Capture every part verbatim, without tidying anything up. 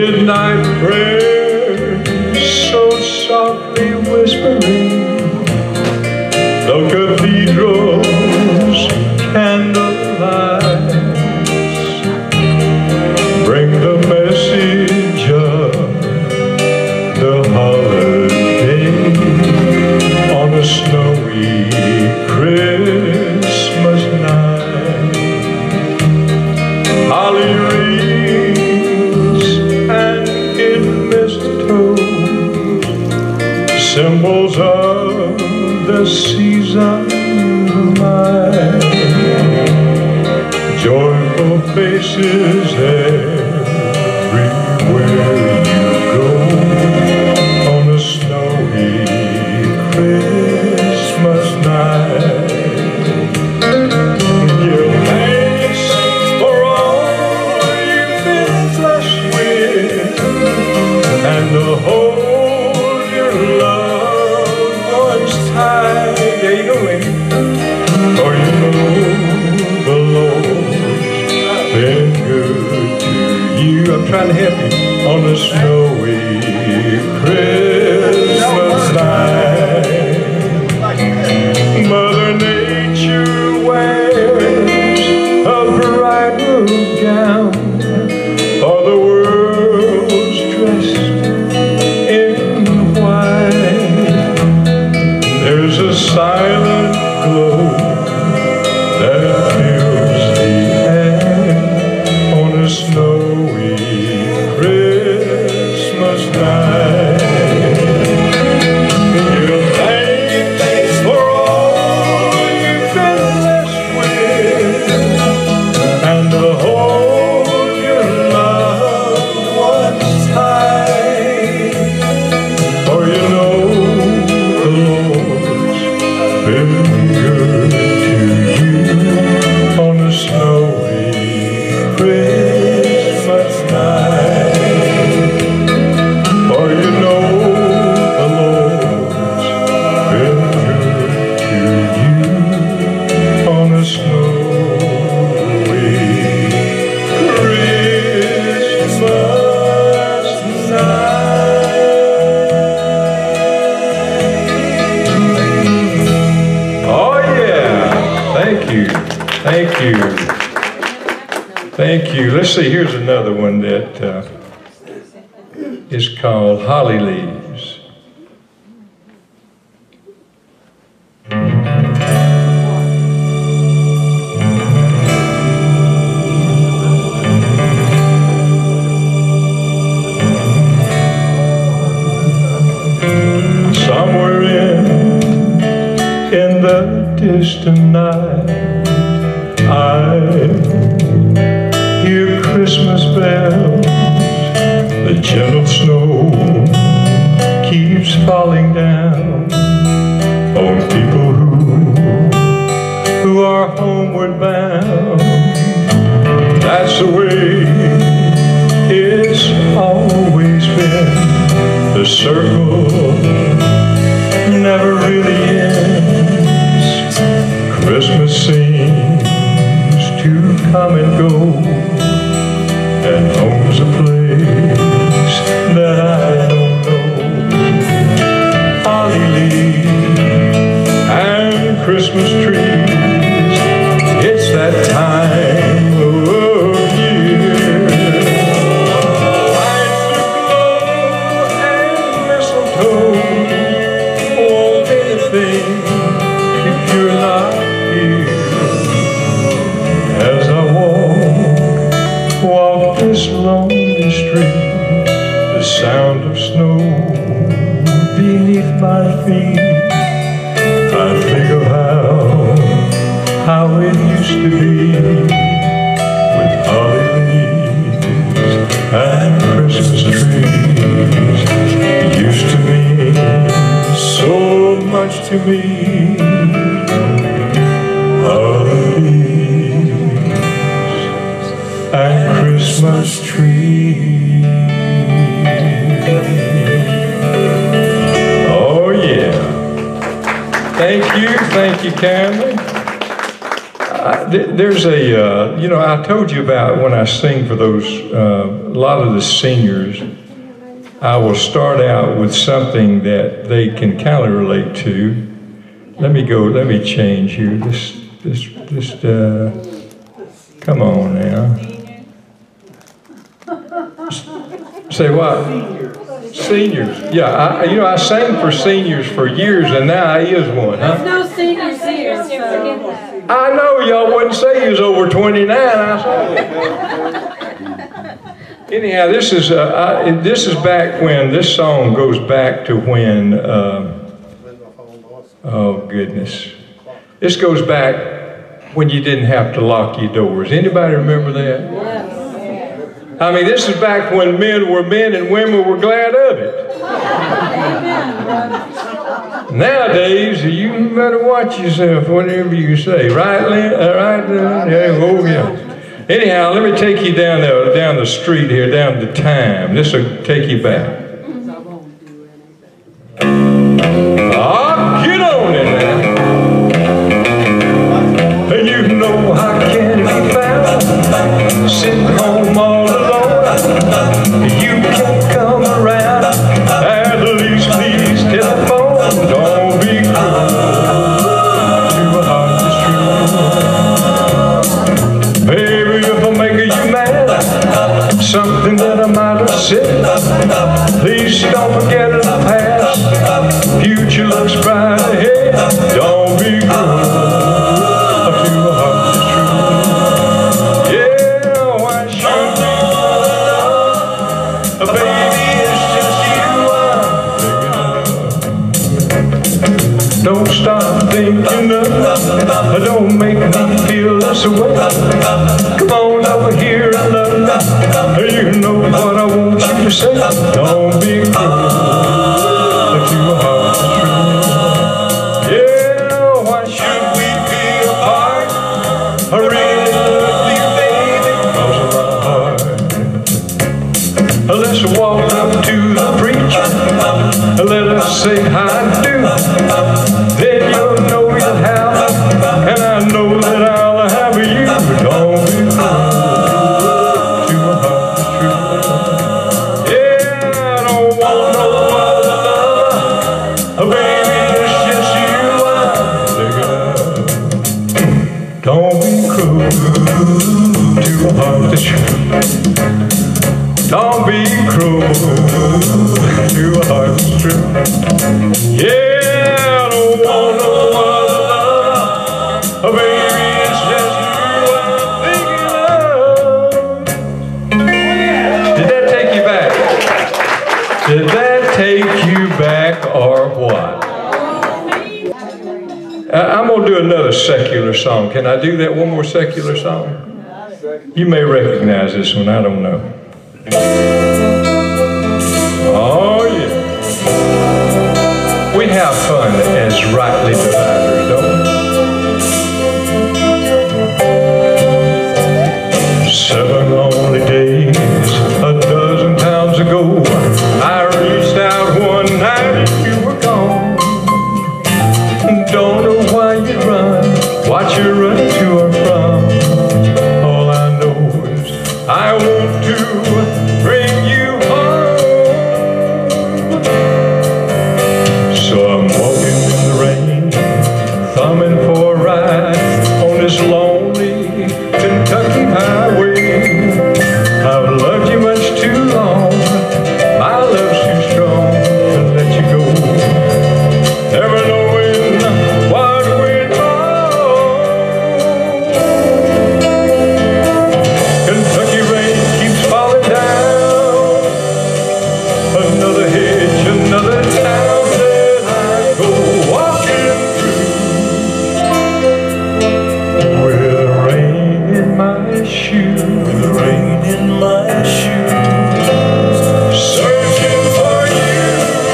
midnight prayer so softly whispering, the cathedral's candlelight bring the message of the holiday on a snowy Christmas night. Holly wreaths and hidden mistletoe, symbols of the season light. Joyful faces everywhere you go on a snowy Christmas night. Give thanks for all you've been blessed with, and to hold your loved ones tight. There you go, lady. For you know the Lord's been good to you. I'm trying to help you on a snowy Christmas night. Mother Nature wears a bridal gown for the world's dressed in white. There's a silent glow that fills the air on a snowy Christmas night. Give thanks for all you've been blessed with, and to hold your loved ones tight. For you know the Lord's been good to you on a snowy Christmas night. For you know the Lord's been good to you on a snowy Christmas night. Oh yeah, thank you, thank you, thank you. Let's see, here's another one that uh, is called Holly Leaves. Somewhere in, in the distant night, I hear Christmas bells. The gentle snow keeps falling down on people who, who are homeward bound. That's the way it's always been. The circle never really ends. Christmas seems to come and go, and home's a place that I don't know. Holly leaves and Christmas trees, it's that time of year. Lights aglow and mistletoe won't be a thing if you're not here. As I walk, walk this lonely street, the sound of snow beneath my feet, I think of how, how it used to be with holly leaves and Christmas trees. It used to mean so much to me. Holly leaves and Christmas trees. Oh yeah. Thank you, thank you, Cameron. Uh, th there's a, uh, you know, I told you about when I sing for those, uh, a lot of the seniors, I will start out with something that they can kind of relate to. Let me go, let me change here. This, this, this, uh, come on now. Say what? Seniors. Seniors. Yeah, I, you know, I sang for seniors for years, and now I is one, huh? There's no seniors here, so. I know y'all wouldn't say you was over twenty-nine. I saw. Anyhow, this is uh, I, this is back when this song goes back to when. Uh, oh goodness, this goes back when you didn't have to lock your doors. Anybody remember that? Yes. I mean, this is back when men were men and women were glad of it. Amen. Nowadays, you better watch yourself, whatever you say. Right, Lynn? Uh, right, uh, yeah, oh, yeah. Anyhow, let me take you down the, down the street here, down the time. This will take you back. Oh, get on in there. And you know how can it be found? Sitting home all alone. You can come around. At least please telephone. Don't be cruel to a heart that's true. Baby, if I make you mad, something that I might have said, please don't forget the past. Future looks bright ahead. Don't be cruel to a heart that's true. Yeah, why should we? Baby, it's just you I'm thinking of. Don't stop thinking of. Don't make me feel this way. Come on over here and love. You know what I want you to say. Don't be cruel to a heart that's true. Yeah, why should we be apart? I really love you, baby, because of my heart. Let's walk up to the preacher and let us say I do. Then you'll know you'll have, and I know that I'll have you. Don't be cruel to a heart that's true. Yeah, I don't want no other lover. Baby, it's just you I'm thinking of. Don't be cruel to a heart that's true. Don't be cruel to a heart that's true. Yeah, I don't want no other love. Oh, baby, it's just you I'm thinking of. Did that take you back? Did that take you back or what? Uh, I'm going to do another secular song. Can I do that one more secular song? You may recognize this one. I don't know. Oh, yeah. We have fun as rightly dividers, don't we? Seven lonely days, a dozen times ago, I reached out one night and you were gone. Don't know why you run, what you're running to or from. All I know is I want to bring you home. So I'm walking in the rain, thumbing for a ride on this lonely Kentucky highway. I've loved you much too long, my love's too strong to let you go. Never knowing what went wrong. Kentucky rain keeps falling down. Another hitch, another town that I go walking through. With the rain in my shoes, with the rain in my shoes, searching for you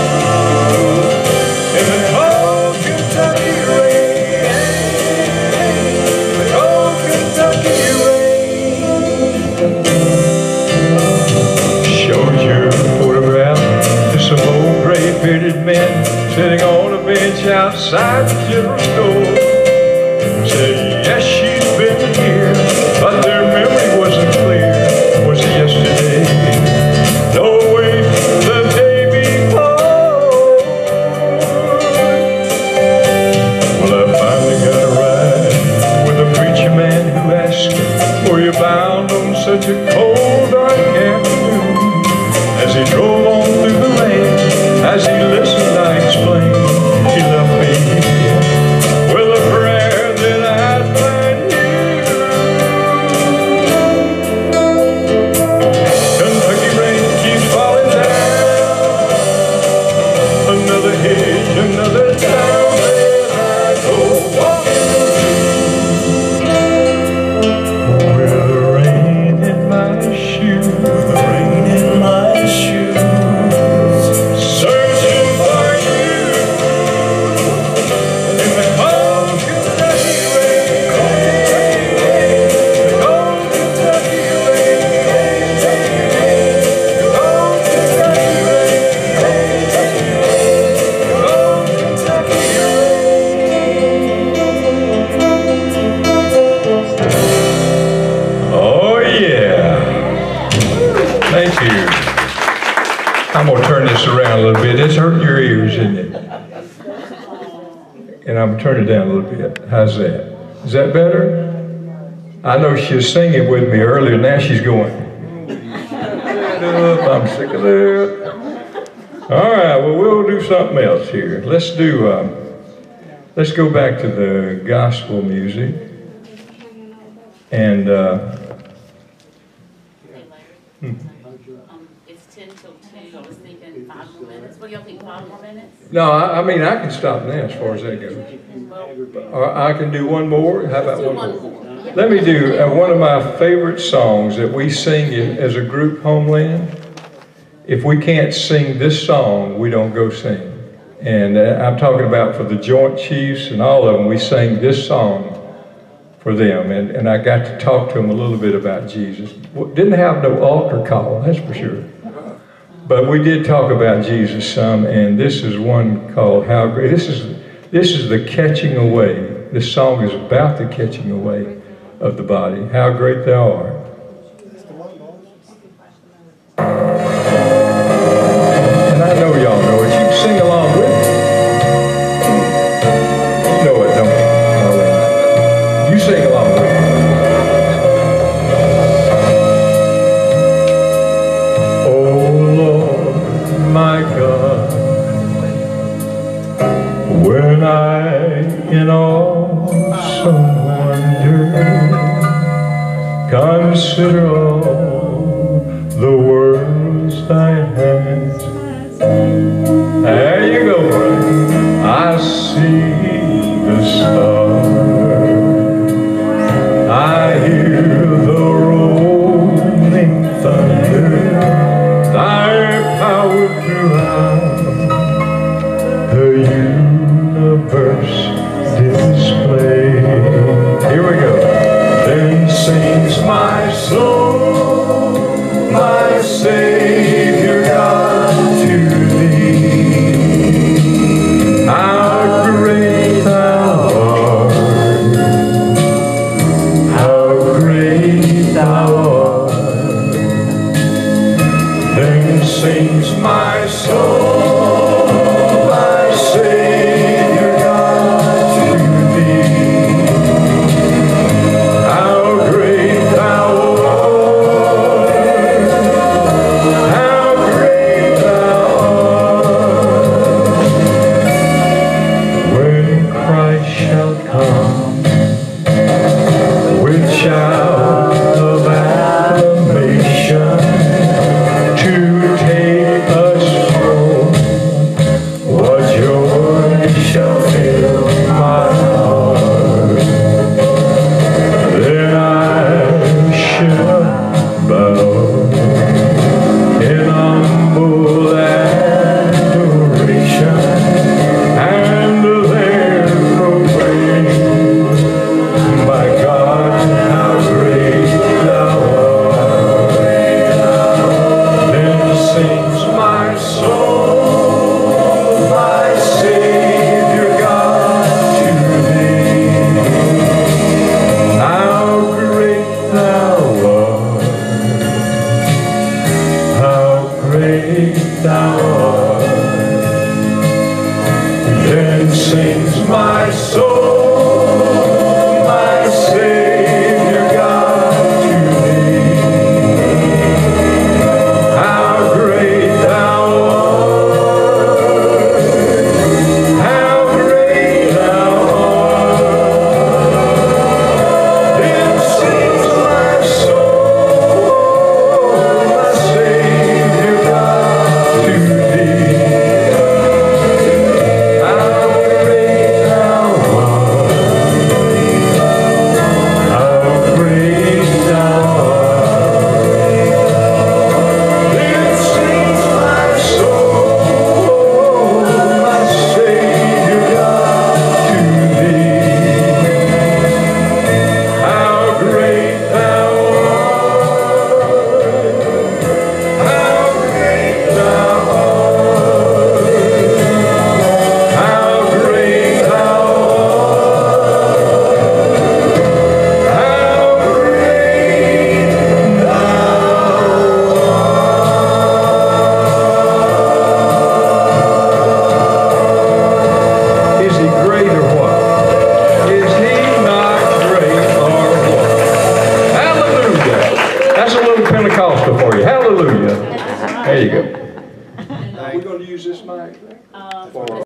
in the cold Kentucky rain, the cold Kentucky rain. Showed your photograph to some old gray-bearded men sitting on a bench outside the general store. Said, yes, she's been Thank you. I'm going to turn this around a little bit. It's hurting your ears, isn't it? And I'm going to turn it down a little bit. How's that? Is that better? I know she was singing with me earlier. Now she's going, I'm sick of that. All right, well, we'll do something else here. Let's do, um, let's go back to the gospel music. And, uh, hmm. It's ten till two. I was thinking five more minutes. What do y'all think, five more minutes? No, I, I mean, I can stop now as far as that goes. Or I can do one more. How about one more? Let me do uh, one of my favorite songs that we sing in, as a group, Homeland. If we can't sing this song, we don't go sing. And uh, I'm talking about for the Joint Chiefs and all of them, we sang this song for them. And, and I got to talk to them a little bit about Jesus. Didn't have no altar call, that's for sure. But we did talk about Jesus some, and this is one called How Great. This is, this is the catching away. This song is about the catching away of the body. How great thou art. And I know y'all know it. You can sing along with me. You know it, don't you? You sing along with me. Oh Lord, my God, when I in awesome wonder consider all the worlds thy hands. There you go, brother. I see the stars. I hear the rolling thunder. Thy power throughout the universe display. Here we go. Then sings my soul, my Savior God, to thee. How great thou art, how great thou art. Then sings my soul, my Savior God, to thee. How great thou art, how great thou art. When Christ shall come with shout of acclamation to take us home, what joy shall fill my heart. Then I shall bow in humble adoration and there proclaim, my God, how great thou art. Then sings my soul, my Savior God, to thee. How great thou art, how great thou art. Then sings my soul, my Savior God, to thee. How great thou art, how great thou art. Then sings my soul, my Savior God, to thee. How great thou art. Pentecostal for you. Hallelujah. There you go. And uh, we're going to use this mic.